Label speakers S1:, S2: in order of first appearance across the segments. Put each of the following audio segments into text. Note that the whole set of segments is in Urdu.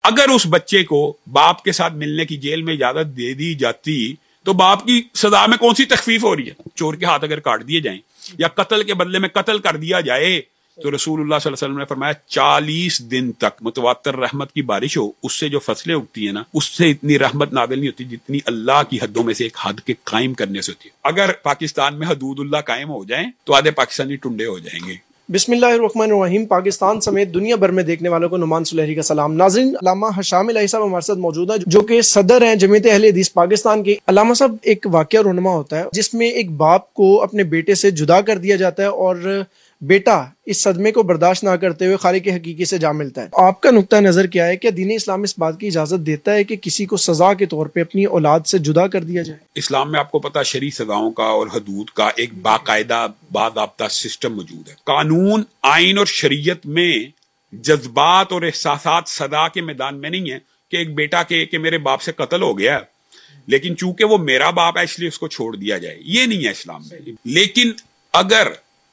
S1: اگر اس بچے کو باپ کے ساتھ ملنے کی جیل میں اجازت دے دی جاتی تو باپ کی سزا میں کون سی تخفیف ہو رہی ہے؟ چور کے ہاتھ اگر کاٹ دیے جائیں یا قتل کے بدلے میں قتل کر دیا جائے تو رسول اللہ صلی اللہ علیہ وسلم نے فرمایا 40 دن تک متواتر رحمت کی بارش ہو، اس سے جو فصلیں اگتی ہیں نا، اس سے اتنی رحمت نازل نہیں ہوتی جتنی اللہ کی حدوں میں سے ایک حد کے قائم کرنے سے ہوتی ہے۔ اگر پاکستان میں حدود اللہ قائم ہو جائیں تو آدھے پاکستانی ٹنڈے ہو جائیں گے۔
S2: بسم اللہ الرحمن الرحیم۔ پاکستان سمیت دنیا بھر میں دیکھنے والوں کو نعمان سلیحی کا سلام۔ ناظرین، علامہ حشام الہی صاحب ہمارے ساتھ موجود ہیں جو کہ صدر ہیں جمعیت اہل حدیث پاکستان کے۔ علامہ صاحب، ایک واقعہ رونما ہوتا ہے جس میں ایک باپ کو اپنے بیٹے سے جدا کر دیا جاتا ہے اور بیٹا اس صدمے کو برداشت نہ کرتے ہوئے خالق حقیقی سے جا ملتا ہے۔ آپ کا نقطہ نظر کیا ہے؟ کیا دین اسلام اس بات کی اجازت دیتا ہے کہ کسی کو سزا کے طور پہ اپنی اولاد سے جدا کر دیا جائے؟
S1: اسلام میں آپ کو پتا شرعی سزاؤں کا اور حدود کا ایک باقاعدہ باضابطہ سسٹم موجود ہے۔ قانون، آئین اور شریعت میں جذبات اور احساسات سزا کے میدان میں نہیں ہے کہ ایک بیٹا کہ میرے باپ سے قتل ہو گیا لیکن چونکہ وہ میرا باپ ہے اس لیے اس کو چھوڑ دیا جائے، یہ نہیں ہے اسلام میں۔ لیکن اگر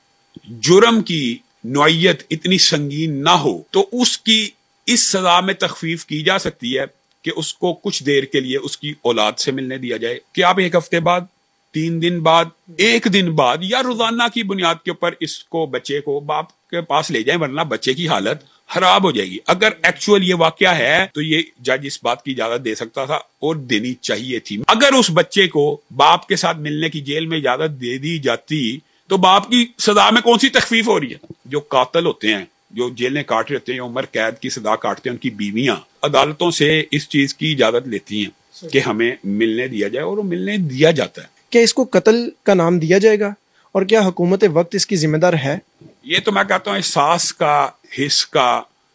S1: جرم کی نوعیت اتنی سنگین نہ ہو تو اس کی اس سزا میں تخفیف کی جا سکتی ہے کہ اس کو کچھ دیر کے لیے اس کی اولاد سے ملنے دیا جائے کہ آپ 1 ہفتے بعد، 3 دن بعد، 1 دن بعد یا روزانہ کی بنیاد کے اوپر اس کو بچے کو باپ کے پاس لے جائیں، ورنہ بچے کی حالت خراب ہو جائے گی۔ اگر ایکچوئل یہ واقعہ ہے تو یہ جج اس بات کی اجازت دے سکتا تھا اور دینی چاہیے تھی۔ اگر اس بچے کو باپ کے ساتھ ملنے کی جیل میں اجازت دے دی جاتی تو باپ کی سزا میں کون سی تخفیف ہو رہی ہے؟ جو قاتل ہوتے ہیں، جو جیلیں کاٹ رہے ہوتے ہیں، عمر قید کی سزا کاٹتے ہیں، ان کی بیویاں عدالتوں سے اس چیز کی اجازت لیتی ہیں کہ ہمیں ملنے دیا جائے اور وہ ملنے دیا جاتا ہے۔
S2: کیا اس کو قتل کا نام دیا جائے گا اور کیا حکومت وقت اس کی ذمہ دار ہے؟
S1: یہ تو میں کہتا ہوں احساس کا، حس کا،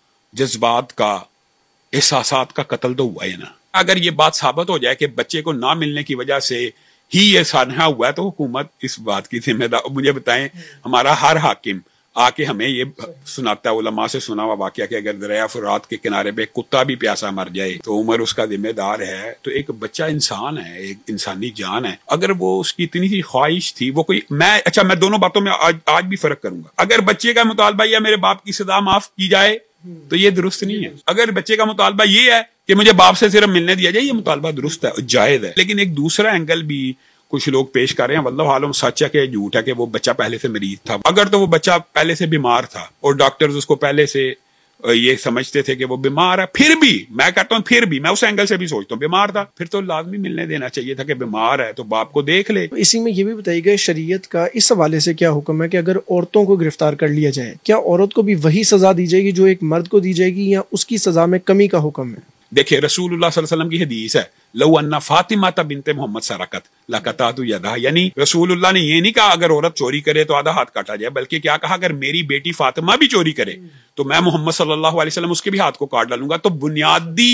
S1: جذبات کا، احساسات کا قتل تو ہوا ہے نا۔ اگر یہ بات ثابت ہو جائے کہ بچے کو نہ ملنے کی وجہ سے ہی یہ سانحہ ہوا ہے تو حکومت اس بات کی ذمہ دار۔ مجھے بتائیں، ہمارا ہر حاکم آ کے ہمیں یہ سناتا ہے، علماء سے سنا ہوا واقعہ کہ اگر دریا فرات کے کنارے پہ کتا بھی پیاسا مر جائے تو عمر اس کا ذمہ دار ہے۔ تو ایک بچہ انسان ہے، ایک انسانی جان ہے۔ اگر وہ اس کی اتنی سی خواہش تھی، وہ کوئی میں دونوں باتوں میں آج بھی فرق کروں گا۔ اگر بچے کا مطالبہ یا میرے باپ کی سزا معاف کی جائے تو یہ درست نہیں ہے۔ اگر بچے کا مطالبہ یہ ہے کہ مجھے باپ سے صرف ملنے دیا جائے، یہ مطالبہ درست ہے، جائز ہے۔ لیکن ایک دوسرا اینگل بھی کچھ لوگ پیش کر رہے ہیں، واللہ عالم سچ ہے کہ جھوٹ ہے، کہ وہ بچہ پہلے سے مریض تھا۔ اگر تو وہ بچہ پہلے سے بیمار تھا اور ڈاکٹرز اس کو پہلے سے یہ سمجھتے تھے کہ وہ بیمار ہے، پھر بھی میں کہتا ہوں، پھر بھی میں اس اینگل سے بھی سوچتا ہوں بیمار تھا، پھر تو لازمی ملنے دینا چاہیے تھا کہ بیمار ہے تو باپ کو دیکھ لے۔
S2: اسی میں یہ بھی بتائیے گا شریعت کا اس حوالے سے کیا حکم ہے کہ اگر عورتوں کو گرفتار کر لیا جائے، کیا عورت کو بھی وہی سزا دی جائے گی جو ایک مرد کو دی جائے گی یا اس کی سزا میں کمی کا حکم ہے؟
S1: دیکھیں، رسول اللہ صلی اللہ علیہ وسلم کی حدیث ہے، لو ان فاطمہ بنت محمد سرقت لقطعت یدہا، یعنی رسول اللہ نے یہ نہیں کہا اگر عورت چوری کرے تو آدھا ہاتھ کاٹا جائے، بلکہ کیا کہا اگر میری بیٹی فاطمہ بھی چوری کرے تو میں محمد صلی اللہ علیہ وسلم اس کے بھی ہاتھ کو کاٹ ڈالوں گا۔ تو بنیادی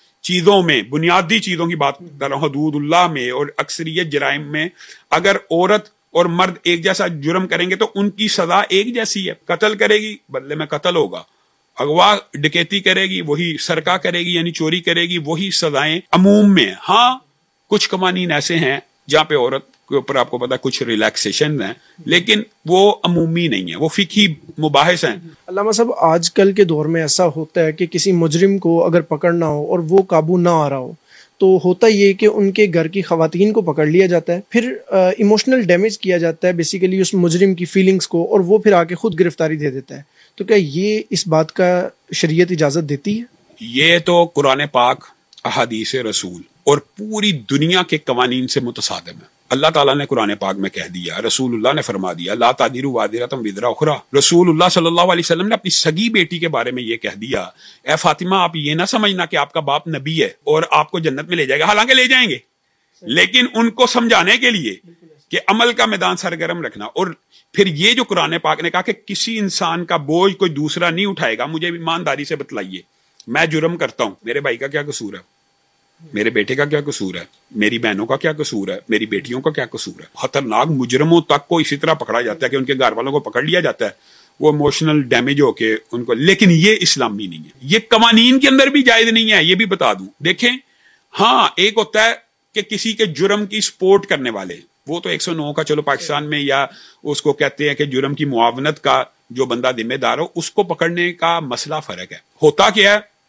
S1: چیزوں کی بات کر رہا ہوں، حدود اللہ میں اور اکثریت جرائم میں اگر عورت اور مرد ایک جیسا جرم کریں گے تو ان کی سزا ایک جیسی ہے۔ قتل کرے گی، بدلے میں قتل ہوگا، اغوا ڈکیتی کرے گی وہی، سرقہ کرے گی یعنی چوری کرے گی وہی سزائیں عموم میں۔ ہاں، کچھ قوانین ایسے ہیں جہاں پہ عورت کے اوپر آپ کو پتا کچھ ریلیکسیشن ہیں، لیکن وہ عمومی نہیں ہے، وہ فقہی مباحث ہیں۔
S2: علامہ صاحب، آج کل کے دور میں ایسا ہوتا ہے کہ کسی مجرم کو اگر پکڑنا ہو اور وہ قابو نہ آ رہا ہو تو ہوتا یہ کہ ان کے گھر کی خواتین کو پکڑ لیا جاتا ہے، پھر ایموشنل ڈیمیج کیا جاتا ہے بیسیکلی اس مجرم کی فیلنگز کو، اور وہ پھر آ کے خود گرفتاری دے دیتا ہے۔ تو کیا یہ اس بات کا شریعت اجازت دیتی ہے؟
S1: یہ تو قرآن پاک، احادیث رسول اور پوری دنیا کے قوانین سے متصادم ہے۔ اللہ تعالیٰ نے قرآن پاک میں کہہ دیا، رسول اللہ نے فرما دیا، لا تزر وازرۃ وزر اخری۔ رسول اللہ صلی اللہ علیہ وسلم نے اپنی سگی بیٹی کے بارے میں یہ کہہ دیا، اے فاطمہ آپ یہ نہ سمجھنا کہ آپ کا باپ نبی ہے اور آپ کو جنت میں لے جائے گا، حالانکہ لے جائیں گے، لیکن ان کو سمجھانے کے لیے کہ عمل کا میدان سرگرم رکھنا۔ اور پھر یہ جو قرآن پاک نے کہا کہ کسی انسان کا بوجھ کوئی دوسرا نہیں اٹھائے گا، مجھے ایمانداری سے بتلائیے، میں جرم کرتا ہوں، میرے بھائی کا کیا قصور ہے، میرے بیٹے کا کیا قصور ہے، میری بہنوں کا کیا قصور ہے، میری بیٹیوں کا کیا قصور ہے۔ خطرناک مجرموں تک کو اسی طرح پکڑا جاتا ہے کہ ان کے گھر والوں کو پکڑ لیا جاتا ہے، وہ ایموشنل ڈیمیج ہو کے ان کو، لیکن یہ اسلامی نہیں ہے، یہ قوانین کے اندر بھی جائز نہیں ہے، یہ بھی بتا دوں۔ دیکھیں، ہاں ایک ہوتا ہے کہ کسی کے جرم کی سپورٹ کرنے والے، وہ تو 109 کا چلو پاکستان میں، یا اس کو کہتے ہیں کہ جرم کی معاونت کا جو بندہ ذمہ دار ہو اس کو پکڑنے کا مسئلہ فرق ہے۔ ہوتا کیا ہے،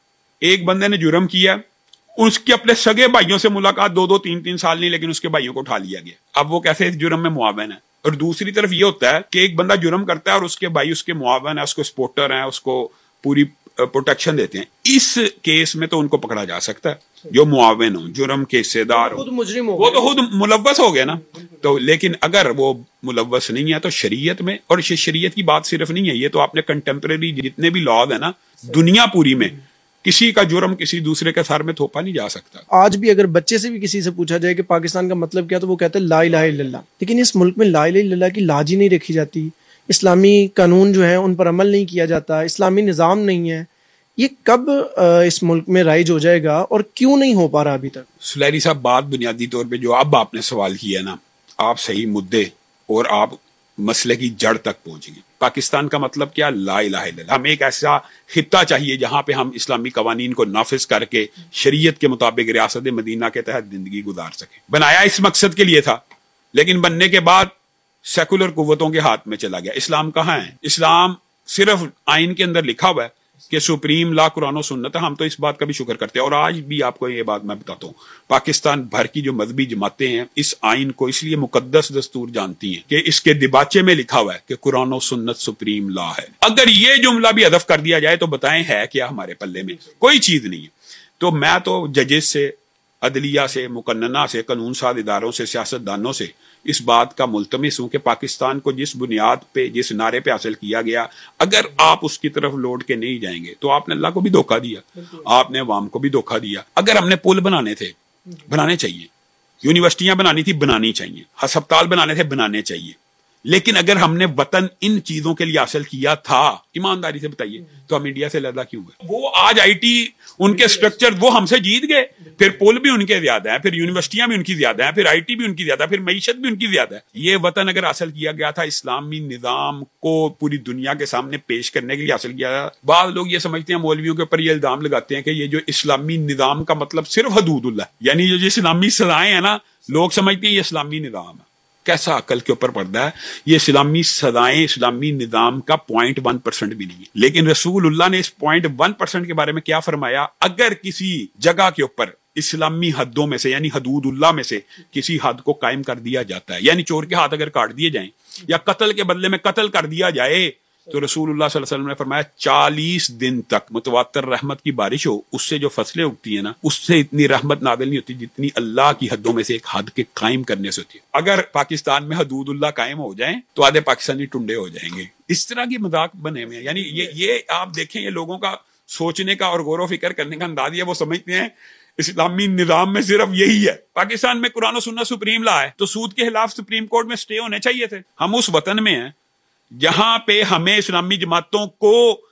S1: ایک بندے نے جرم کیا, اس کے اپنے سگے بھائیوں سے ملاقات 2-3 سال نہیں, لیکن اس کے بھائیوں کو اٹھا لیا گیا. اب وہ کیسے اس جرم میں معاون ہے؟ اور دوسری طرف یہ ہوتا ہے کہ ایک بندہ جرم کرتا ہے اور اس کے بھائی اس کے معاون ہیں, اس کو سپورٹر ہیں, اس کو پوری پروٹیکشن دیتے ہیں. اس کیس میں تو ان کو پکڑا جا سکتا ہے جو معاون ہو, جرم کے حصے دار ہو, وہ تو خود ملوث ہو گیا نا. تو لیکن اگر وہ ملوث نہیں ہے تو شریعت میں, اور شریعت کی بات صرف نہیں ہے, یہ تو آپ نے کنٹمپریری جتنے بھی لاز ہیں نا دنیا پوری میں, کسی کا جرم کسی دوسرے کے سر میں تھوپا نہیں جا سکتا.
S2: آج بھی اگر بچے سے بھی کسی سے پوچھا جائے کہ پاکستان کا مطلب کیا, تو وہ کہتے ہیں لا الہ الا اللہ. لیکن اس ملک میں لا الہ الا اللہ کی لاج ہی نہیں رکھی جاتی, اسلامی قانون جو ہیں ان پر عمل نہیں کیا جاتا, اسلامی نظام نہیں ہے. یہ کب اس ملک میں رائج ہو جائے گا اور کیوں نہیں ہو پا رہا ابھی تک؟
S1: سلیری صاحب, بات بنیادی طور پہ جو اب آپ نے سوال کیا ہے نا, آپ صحیح مدے اور آپ مسئلے کی جڑ تک پہنچ گئے. پاکستان کا مطلب کیا؟ لا الہ الا اللہ. ہمیں ایک ایسا خطہ چاہیے جہاں پہ ہم اسلامی قوانین کو نافذ کر کے شریعت کے مطابق ریاست مدینہ کے تحت زندگی گزار سکیں. بنایا اس مقصد کے لیے تھا, لیکن بننے کے بعد سیکولر قوتوں کے ہاتھ میں چلا گیا. اسلام کہاں ہے؟ اسلام صرف آئین کے اندر لکھا ہوا ہے کہ سپریم لا قرآن و سنت ہے. ہم تو اس بات کا بھی شکر کرتے ہیں, اور آج بھی آپ کو یہ بات میں بتاتا ہوں, پاکستان بھر کی جو مذہبی جماعتیں ہیں اس آئین کو اس لیے مقدس دستور جانتی ہیں کہ اس کے دیباچے میں لکھا ہوا ہے کہ قرآن و سنت سپریم لا ہے. اگر یہ جملہ بھی حذف کر دیا جائے تو بتائیں ہے کیا ہمارے پلے میں؟ کوئی چیز نہیں ہے. تو میں تو ججز سے, عدلیہ سے, مقننہ سے, قانون ساز اداروں سے, سیاست دانوں سے اس بات کا ملتمس ہوں کہ پاکستان کو جس بنیاد پہ, جس نعرے پہ حاصل کیا گیا, اگر آپ اس کی طرف لوٹ کے نہیں جائیں گے تو آپ نے اللہ کو بھی دھوکہ دیا, آپ نے عوام کو بھی دھوکہ دیا. اگر ہم نے پل بنانے تھے بنانے چاہیے, یونیورسٹیاں بنانی تھی بنانی چاہیے, ہسپتال بنانے تھے بنانے چاہیے, لیکن اگر ہم نے وطن ان چیزوں کے لیے حاصل کیا تھا, ایمانداری سے بتائیے, تو ہم انڈیا سے علیحدہ کیوں ہوئے؟ وہ آج آئی ٹی ان کے سٹرکچر وہ ہم سے جیت گئے, پھر پول بھی ان کے زیادہ ہیں, پھر یونیورسٹیاں بھی ان کی زیادہ ہیں, پھر آئی ٹی بھی ان کی زیادہ, پھر معیشت بھی ان کی زیادہ ہے. یہ وطن اگر حاصل کیا گیا تھا اسلامی نظام کو پوری دنیا کے سامنے پیش کرنے کے لیے حاصل کیا تھا. بعض لوگ یہ سمجھتے ہیں, مولویوں کے اوپر یہ الزام لگاتے ہیں کہ یہ جو اسلامی نظام کا مطلب صرف حدود اللہ, یعنی جو اسلامی سزائیں ہیں نا, لوگ سمجھتے ہیں یہ اسلامی نظام ہے. کیسا عقل کے اوپر پڑتا ہے؟ یہ اسلامی سزائیں اسلامی نظام کا 0.1% بھی نہیں ہے. لیکن رسول اللہ نے اس 0.1% کے بارے میں کیا فرمایا؟ اگر کسی جگہ کے اوپر اسلامی حدوں میں سے, یعنی حدود اللہ میں سے کسی حد کو قائم کر دیا جاتا ہے, یعنی چور کے ہاتھ اگر کاٹ دیے جائیں یا قتل کے بدلے میں قتل کر دیا جائے, تو رسول اللہ صلی اللہ علیہ وسلم نے فرمایا 40 دن تک متواتر رحمت کی بارش ہو, اس سے جو فصلیں اگتی ہیں نا, اس سے اتنی رحمت نازل نہیں ہوتی جتنی اللہ کی حدوں میں سے ایک حد کے قائم کرنے سے ہوتی ہے. اگر پاکستان میں حدود اللہ قائم ہو جائیں تو آدھے پاکستانی ٹنڈے ہو جائیں گے. اس طرح کی مذاق بنے ہوئے ہیں. یعنی یہ آپ دیکھیں, یہ لوگوں کا سوچنے کا اور غور و فکر کرنے کا انداز ہے. وہ سمجھتے ہیں اسلامی نظام میں صرف یہی ہے. پاکستان میں قرآن و سنت سپریم لا ہے, تو سود کے خلاف سپریم کورٹ میں سٹے ہونے چاہیے تھے. ہم اس وطن میں ہیں جہاں پہ ہمیں اسلامی جماعتوں کو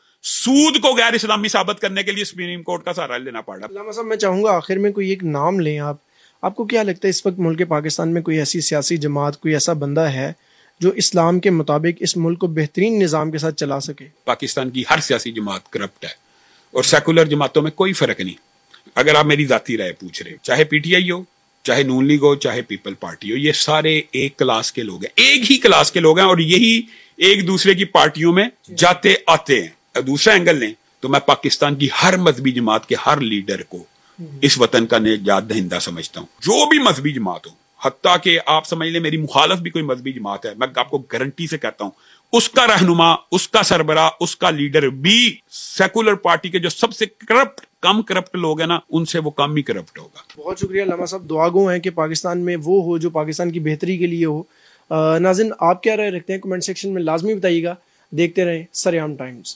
S1: سود کو غیر اسلامی ثابت کرنے کے لیے سپریم کورٹ کا سہارا لینا پڑا.
S2: علامہ صاحب, میں چاہوں گا آخر میں کوئی ایک نام لیں آپ کو کیا لگتا ہے اس وقت ملک پاکستان میں کوئی ایسی سیاسی جماعت, کوئی ایسا بندہ ہے جو اسلام کے مطابق اس ملک کو بہترین نظام کے ساتھ چلا سکے؟
S1: پاکستان کی ہر سیاسی جماعت کرپٹ ہے, اور سیکولر جماعتوں میں کوئی فرق نہیں. اگر آپ میری ذاتی رائے پوچھ رہے, چاہے پی ٹی آئی ہو, چاہے نون لیگ ہو, چاہے پیپل پارٹی ہو, یہ سارے ایک کلاس کے لوگ ہیں, ایک ہی کلاس کے لوگ ہیں, اور یہی ایک دوسرے کی پارٹیوں میں جاتے آتے ہیں. دوسرا اینگل لیں تو میں پاکستان کی ہر مذہبی جماعت کے ہر لیڈر کو اس وطن کا نجات دہندہ سمجھتا ہوں, جو بھی مذہبی جماعت ہو. حتیٰ کہ آپ سمجھ لیں میری مخالف بھی کوئی مذہبی جماعت ہے, میں آپ کو گارنٹی سے کہتا ہوں اس کا رہنما, اس کا سربراہ, اس کا لیڈر بھی سیکولر پارٹی کے جو سب سے کم کرپٹ لوگ ہیں نا, ان سے وہ کم ہی کرپٹ ہوگا.
S2: بہت شکریہ علامہ صاحب. دعا گو ہیں کہ پاکستان میں وہ ہو جو پاکستان کی بہتری کے لیے ہو. ناظرین, آپ کیا رائے رکھتے ہیں کمنٹ سیکشن میں لازمی بتائیے گا. دیکھتے رہیں سریام ٹائمز.